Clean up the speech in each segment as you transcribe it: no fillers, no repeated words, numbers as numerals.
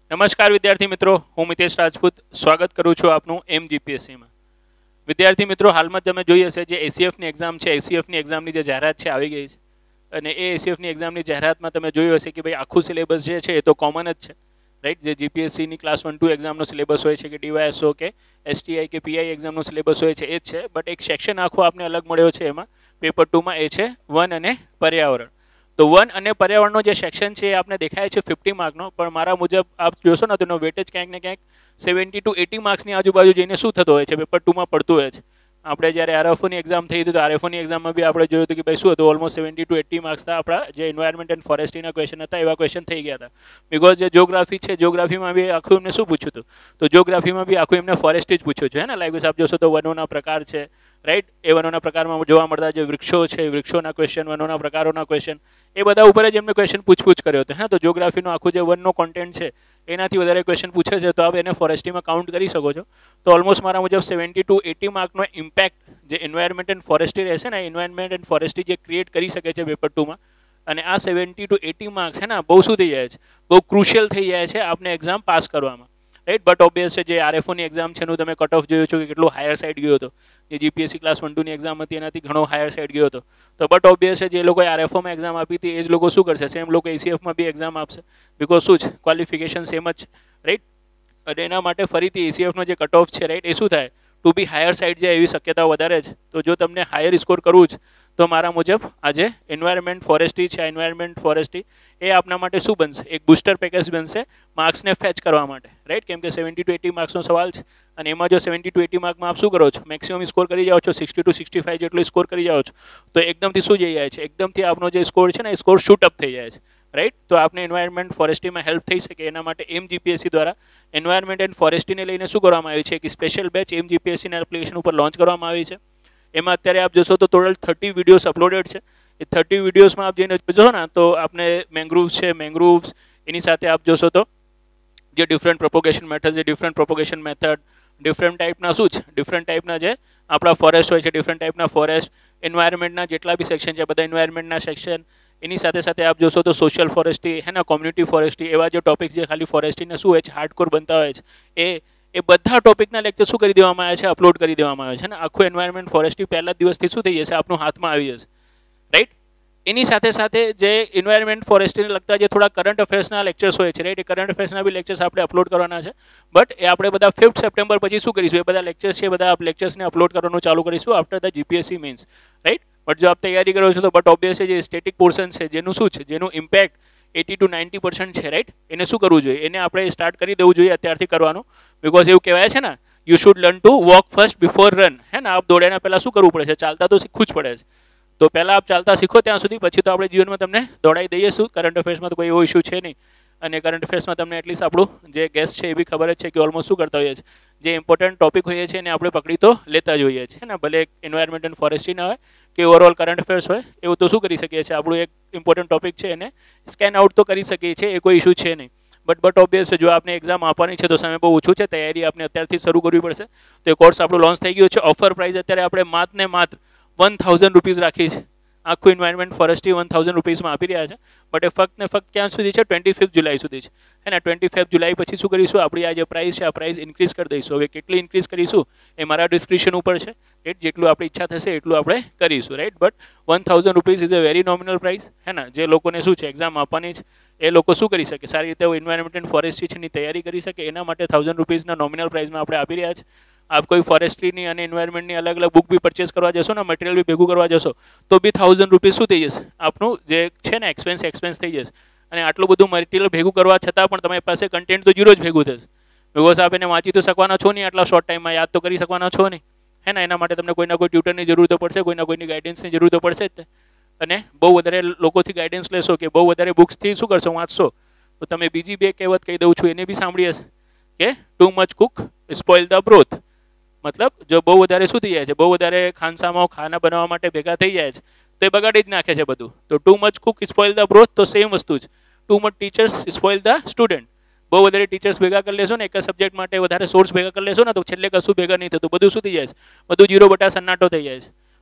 નમસ્કાર વિદ્યાર્થી મિત્રો, હું મિતેશ રાજપૂત સ્વાગત કરું છું આપનું એમજીપીએસસીમાં. વિદ્યાર્થી મિત્રો, હાલમાં તમે જોઈ હશે જે એસીએફની એક્ઝામ છે, એસીએફની એક્ઝામની જે જાહેરાત છે આવી ગઈ છે. અને એ એસીએફની એક્ઝામની જાહેરાતમાં તમે જોયું હશે કે ભાઈ આખું સિલેબસ જે છે એ તો કોમન જ છે, રાઈટ. જે જીપીએસસીની ક્લાસ 1-2 એક્ઝામનો સિલેબસ હોય છે કે ડીવાયએસઓ કે એસટીઆઈ કે પીઆઈ એક્ઝામનો સિલેબસ હોય છે એ જ છે. બટ એક સેક્શન આખો આપને અલગ મળ્યો છે એમાં પેપર 2માં, એ છે વન અને પર્યાવરણ. તો વન અને પર્યાવરણનો જે સેક્શન છે એ આપને દેખાય છે 50 માર્કનો, પણ મારા મુજબ આપ જોશો ને તો એનો વેટેજ ક્યાંક ને ક્યાંક 70 to 80 માર્ક્સની આજુબાજુ જઈને શું થતો હોય છે, પેપર 2માં પડતું હોય છે. આપણે જ્યારે આરએફઓની એક્ઝામ થઈ હતી તો આરએફઓની એક્ઝામમાં બી આપણે જોયું હતું કે ભાઈ શું હતું, ઓલમોસ્ટ 70 to 80 માર્ક્સ હતા આપણા જે એન્વાયરમેન્ટ એન્ડ ફોરેસ્ટ્રીના ક્વેશ્ચન હતા એવા ક્વેશ્ચન થઈ ગયા હતા. બિકોઝ જે જ્યોગ્રાફી છે, જ્યોગ્રાફીમાં બી આખું એમને શું પૂછ્યું હતું, તો જ્યોગ્રાફીમાં બી આખું એમને ફોરેસ્ટ્રી જ પૂછ્યું છે, હે ને. લાઈક આપ જોશો તો વનોના પ્રકાર છે, રાઈટ. એ વનોના પ્રકારમાં જોવા મળતા જે વૃક્ષો છે, વૃક્ષોના ક્વેશ્ચન, વનોના પ્રકારોના ક્વેશ્ચન, એ બધા ઉપર જ એમને ક્વેશ્ચન પૂછ કર્યો હતો, હે. તો જ્યોગ્રાફીનો આખું જે વનનો કોન્ટેન્ટ છે એનાથી વધારે ક્વેશ્ચન પૂછે છે, તો આપ એને ફોરેસ્ટ્રીમાં કાઉન્ટ કરી શકો છો. તો ઓલમોસ્ટ મારા મુજબ 70 to 80 માર્કનો ઇમ્પેક્ટ જે એન્વાયરમેન્ટ એન્ડ ફોરેસ્ટ્રી રહેશે ને, એન્વાયરમેન્ટ એન્ડ ફોરેસ્ટ્રી જે ક્રિએટ કરી શકે છે પેપર 2માં, અને આ 70 to 80 માર્ક્સ છે ને બહુ શું થઈ જાય છે, બહુ ક્રુશિયલ થઈ જાય છે આપને એક્ઝામ પાસ કરવામાં, રાઈટ. બટ ઓબ્વિયસ છે જે આરએફઓની એક્ઝામ છે એનું તમે કટ ઓફ જોયું છો કે કેટલું હાયર સાઇડ ગયો હતો. જે જીપીએસસી ક્લાસ 1-2ની એક્ઝામ હતી એનાથી ઘણો હાયર સાઇડ ગયો હતો. તો બટ ઓબ્વિયસ છે જે લોકોએ આરએફઓમાં એક્ઝામ આપી હતી એ જ લોકો શું કરશે, સેમ લોકો એસીએફમાં બી એક્ઝામ આપશે. બિકોઝ શું છે, ક્વોલિફિકેશન સેમ જ છે, રાઈટ. અને એના માટે ફરીથી એસીએફનો જે કટ ઓફ છે, રાઈટ, એ શું થાય, ટુ બી હાયર સાઇડ જાય એવી શક્યતાઓ વધારે છે. તો જો તમને હાયર સ્કોર કરવું જ તો મારા મુજબ આજે એન્વાયરમેન્ટ ફોરેસ્ટ્રી છે, એન્વાયરમેન્ટ ફોરેસ્ટ્રી એ આપના માટે શું બનશે, એક બુસ્ટર પેકેજ બનશે માર્ક્સને ફેચ કરવા માટે, રાઈટ. કેમ કે 70 to 80 માર્ક્સનો સવાલ છે, અને એમાં જો 70 to 80 માર્કમાં આપ શું કરો છો, મેક્સિમમ સ્કોર કરી જાઓ છો, 60 to 65 જેટલો સ્કોર કરી જાઓ છો, તો એકદમથી શું જઈ જાય છે, એકદમથી આપનો જે સ્કોર છે ને એ સ્કોર શૂટ અપ થઈ જાય છે, રાઈટ. તો આપને એન્વાયરમેન્ટ ફોરેસ્ટ્રીમાં હેલ્પ થઈ શકે એના માટે એમજીપીએસસી દ્વારા એન્વાયરમેન્ટ એન્ડ ફોરેસ્ટ્રીને લઈને શું કરવામાં આવ્યું છે, એક સ્પેશિયલ બેચ એમજીપીએસસીના એપ્લિકેશન ઉપર લોન્ચ કરવામાં આવી છે. એમાં અત્યારે આપ જોશો તો ટોટલ 30 વિડીયોઝ અપલોડેડ છે. એ 30 વિડીયોઝમાં આપ જઈને જોશો ને તો આપને મેંગ્રુવ્સ છે, મેંગ્રુવ્સ એની સાથે આપ જોશો તો જે ડિફરન્ટ પ્રોપોગેશન મેથડ છે, ડિફરન્ટ પ્રોપોગેશન મેથડ, ડિફરન્ટ ટાઈપના શું છે, ડિફરન્ટ ટાઈપના જે આપણા ફોરેસ્ટ હોય છે, ડિફરન્ટ ટાઈપના ફોરેસ્ટ, એન્વાયરમેન્ટના જેટલા બી સેક્શન છે બધા એન્વાયરમેન્ટના સેક્શન, એની સાથે સાથે આપ જોશો તો સોશિયલ ફોરેસ્ટ્રી હે ને, કોમ્યુનિટી ફોરેસ્ટ્રી, એવા જે ટોપિક્સ જે ખાલી ફોરેસ્ટ્રીને શું હોય છે હાર્ડકોર બનતા હોય છે, એ બધા ટોપિકના લેક્ચર શું કરી દેવામાં આવ્યા છે, અપલોડ કરી દેવામાં આવે છે ને. આખું એન્વાયરમેન્ટ ફોરેસ્ટ્રી પહેલા દિવસથી શું થઈ જશે, આપનું હાથમાં આવી જશે, રાઈટ. એની સાથે સાથે જે એન્વાયરમેન્ટ ફોરેસ્ટ્રીને લગતા જે થોડા કરંટ અફેર્સના લેક્ચર્સ હોય છે, રાઈટ, એ કરંટ અફેર્સના બી લેક્ચર્સ આપણે અપલોડ કરવાના છે. બટ એ આપણે બધા 5th સપ્ટેમ્બર પછી શું કરીશું, એ બધા લેક્ચર્સ છે બધા લેક્ચર્સને અપલોડ કરવાનું ચાલુ કરીશું after the GPSC mains, right. But જો આપ તૈયારી કરો છો તો બટ ઓબ્વિયસલી જે સ્ટેટિક પોર્શન છે જેનું શું છે, જેનું ઇમ્પેક્ટ 80 to 90% છે, રાઈટ, એને શું કરવું જોઈએ, એને આપણે સ્ટાર્ટ કરી દેવું જોઈએ અત્યારથી કરવાનું. બિકોઝ એવું કહેવાય છે ને, you should learn to walk first before run, હે ને. આપ દોડ્યાના પહેલાં શું કરવું પડે છે, ચાલતા તો શીખવું જ પડે છે. તો પહેલાં આપ ચાલતા શીખો ત્યાં સુધી, પછી તો આપણે જીવનમાં તમને દોડાઈ દઈએ શું. કરંટ અફેર્સમાં તો કોઈ એવો ઇશ્યુ છે નહીં, અને કરંટ અફેર્સમાં તમને એટલીસ્ટ આપણું જે ગેસ્ટ છે એ બી ખબર જ છે કે ઓલમોસ્ટ શું કરતા હોઈએ છીએ, જે ઇમ્પોર્ટન્ટ ટોપિક હોઈએ છીએ એને આપણે પકડી તો લેતા જ હોઈએ છીએ, ને. ભલે એન્વાયરમેન્ટ એન્ડ ફોરેસ્ટ્રી ના હોય કે ઓવરઓલ કરંટ અફેર્સ હોય, એવું તો શું કરી શકીએ છીએ, આપણું એક ઇમ્પોર્ટન્ટ ટોપિક છે એને સ્કેન આઉટ તો કરી શકીએ છીએ, એ કોઈ ઇશ્યુ છે નહીં. બટ ઓબ્વિયસ જો આપને એક્ઝામ આપવાની છે તો સમય બહુ ઓછું છે, તૈયારી આપણે અત્યારથી શરૂ કરવી પડશે. તો એ કોર્સ આપણું લોન્ચ થઈ ગયો છે. ઓફર પ્રાઇસ અત્યારે આપણે માત્ર 1000 રૂપીઝ રાખી છે. આખું એન્વાયરમેન્ટ ફોરેસ્ટ્રી 1000 રૂપીઝમાં આપી રહ્યા છે. બટ એ ફક્ત ને ફક્ત ક્યાં સુધી છે, 25 જુલાઈ સુધી છે, હે ને. 25 જુલાઈ પછી શું કરીશું, આપણી આ જે પ્રાઇસ છે આ પ્રાઇસ ઇન્ક્રીઝ કરી દઈશું. હવે કેટલી ઇન્ક્રીઝ કરીશું એ મારા ડિસ્ક્રિપ્શન ઉપર છે, રાઈટ. જેટલું આપણી ઈચ્છા થશે એટલું આપણે કરીશું, right. But 1000 rupees is a very nominal price, હે ને. જે લોકોને શું છે એક્ઝામ આપવાની છે એ લોકો શું કરી શકે, સારી રીતે એન્વાયરમેન્ટ એન્ડ ફોરેસ્ટ્રી છે એની તૈયારી કરી શકે, એના માટે 1000 રૂપીઝના નોમિનલ પ્રાઇસમાં આપણે આપી રહ્યા છે. આપ કોઈ ફોરેસ્ટ્રીની અને એન્વાયરમેન્ટની અલગ અલગ બુક બી પરચેસ કરવા જશો ને, મટીરિયલ બી ભેગું કરવા જશો તો બી 1000 રૂપીઝ શું થઈ જશે, આપનું જે છે ને એક્સપેન્સ થઈ જશે. અને આટલું બધું મટીરિયલ ભેગું કરવા છતાં પણ તમારી પાસે કન્ટેન્ટ તો ઝીરો જ ભેગું થશે. બિકોઝ આપ એને વાંચી તો શકવાના છો નહીં, આટલા શોર્ટ ટાઈમમાં યાદ તો કરી શકવાના છો નહીં, હે ને. એના માટે તમને કોઈના કોઈ ટ્યુટરની જરૂર તો પડશે, કોઈની ગાઈડન્સની જરૂર તો પડશે જ. અને બહુ વધારે લોકોથી ગાઈડન્સ લેશો કે બહુ વધારે બુક્સથી શું કરશો, વાંચશો, તો તમે બીજી બે કહેવત કહી દઉં છું એને બી સાંભળી હશે કે too much cook spoil the broth. મતલબ જો બહુ વધારે શું થઈ જાય છે, બહુ વધારે ખાનસામાં ખાના બનાવવા માટે ભેગા થઈ જાય છે તો એ બગાડી જ નાખે છે બધું. તો too much cook spoil the broth, તો સેમ વસ્તુ જ too much teachers spoil the student. બહુ વધારે ટીચર્સ ભેગા કરી લેશો ને, એક સબ્જેક્ટ માટે વધારે સોર્સ ભેગા કરી લેશો ને, તો છેલ્લે કશું ભેગા નહીં થતું, બધું શું થઈ જાય છે, બધું 0 બટા સન્નાટો થઈ જાય છે.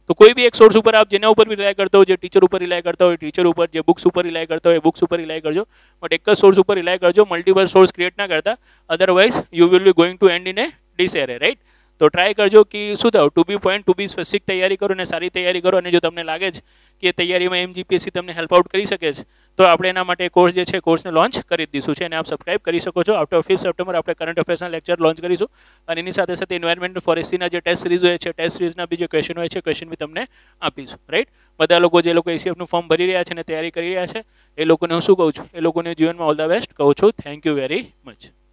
તો કોઈ બી એક સોર્સ ઉપર આપ જેના ઉપર બી રિલાય કરતા હોય, જે ટીચર ઉપર રિલાય કરતા હોય ટીચર ઉપર, જે બુક્સ ઉપર રિલાય કરતા હોય બુક્સ ઉપર રિલાય કરજો, બટ એક જ સોર્સ ઉપર રિલાય કરજો, મલ્ટિપલ સોર્સ ક્રિએટ ના કરતા, otherwise you will be going to end in a disarray, right. તો ટ્રાય કરજો કે શું થયું, to be point to be specific તૈયારી કરો અને સારી તૈયારી કરો, અને જો તમને લાગે છે કે તૈયારીમાં MGPSC તમને હેલ્પ આઉટ કરી શકે છે તો આપણે એના માટે કોર્સ જે છે કોર્સને લોન્ચ કરી દીધું છે અને આપ સબસ્ક્રાઇબ કરી શકો છો. આફ્ટર 5 સપ્ટેમ્બર આપણે કરંટ અફેર્સના લેક્ચર લોન્ચ કરીશું અને એની સાથે સાથે એન્વાયરમેન્ટ ફોરેસ્ટ્રીના જે ટેસ્ટ સિરીઝ હોય છે, ટેસ્ટ સિરીઝના બી જે ક્વેશ્ચન હોય છે ક્વેશ્ચન બી તમને આપીશું, રાઈટ. બધા લોકો જે લોકો ACFનું ફોર્મ ભરી રહ્યા છે અને તૈયારી કરી રહ્યા છે એ લોકોને હું શું કહું છું, એ લોકોને જીવનમાં ઓલ ધ બેસ્ટ કહું છું. Thank you very much.